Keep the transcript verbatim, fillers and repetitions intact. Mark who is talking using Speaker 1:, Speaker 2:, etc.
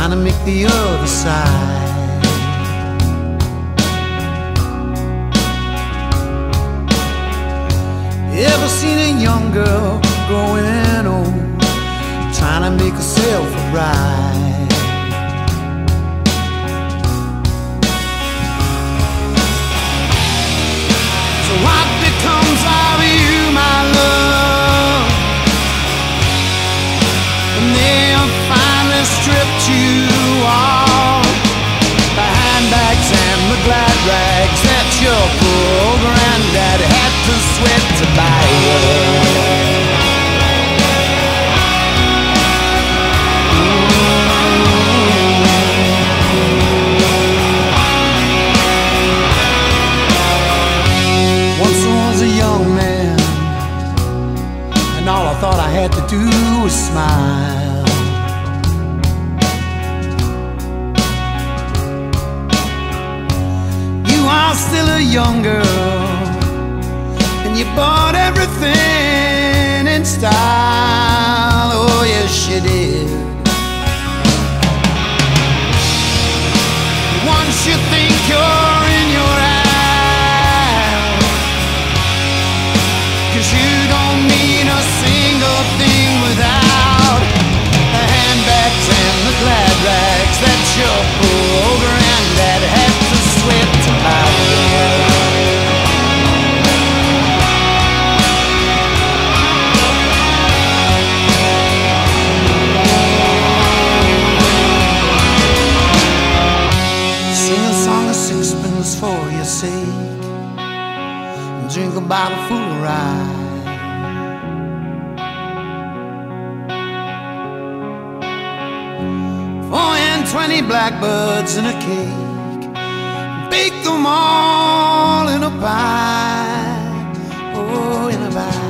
Speaker 1: trying to make the other side. Ever seen a young girl growing old, trying to make herself a ride? So what becomes of you, my love, when they have finally stripped you off the handbags and the Gladrags that your poor granddad had to sweat to buy you? All I thought I had to do was smile. You are still a young girl, and you bought everything in style. Oh yes, you did. Once you think you're in your act, 'cause you don't mean a single thing without the handbags and the Gladrags that your poor granddad had to sweat to buy you. Sing a song of sixpence for your sake, and drink a bottle full of rye. Four and twenty blackbirds in a cake, bake them all in a pie. Oh, in a pie.